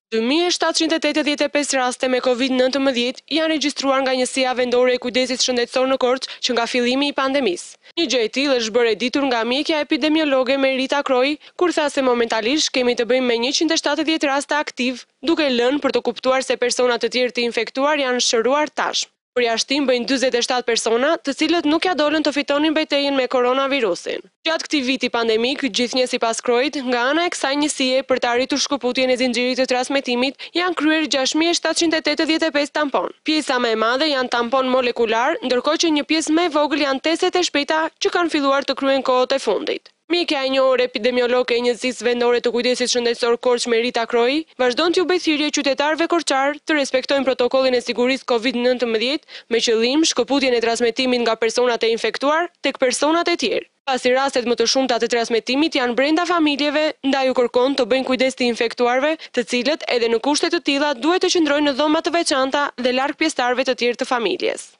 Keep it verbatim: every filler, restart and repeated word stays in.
dy mijë e shtatëqind e tetëdhjetë e pesë raste me Covid nëntëmbëdhjetë janë regjistruar nga njësia vendore e kujdesit shëndetësor në Korçë që nga fillimi i pandemisë. Një gjë e tillë është bërë e ditur nga mjekja epidemiologe Merita Kroi, kur tha se momentalisht kemi të bëjmë me njëqind e shtatëdhjetë raste aktiv, duke lënë për të kuptuar se persona të tjerë të infektuar janë shëruar tashmë. Përjashtim bëjnë dyzet e shtatë persona, të cilët nuk ja dolën të fitonin betejën me koronavirusin. Gjatë këtij viti pandemik, gjithnjë sipas Kroit, nga ana e kësaj njësie për të arritur shkëputjen e zinxhirit të transmetimit, janë kryer gjashtë mijë e shtatëqind e tetëdhjetë e pesë tampon. Pjesa më e madhe janë tampon molekular, ndërkohë që një pjesë më e vogël janë testet e shpejta që kanë filluar të kryhen kohët e fundit. Mjekja e njohur epidemiologe e njësisë vendore të kujdesit shëndetësor Korçë Merita Kroi vazhdon t'ju bëjë thirrje qytetarëve korçar të respektojnë protokollin e sigurisë Covid nëntëmbëdhjetë me qëllim shkëputjen e transmetimit nga personat e infektuar tek personat e tjerë. Pasi rastet më të shumta të transmetimit janë brenda familjeve, ndaj u kërkon të bëjnë kujdes të infektuarve, të cilët edhe në kushte të tilla duhet të qëndrojnë në dhoma të veçanta dhe larg pjesëtarëve të tjerë të familjes.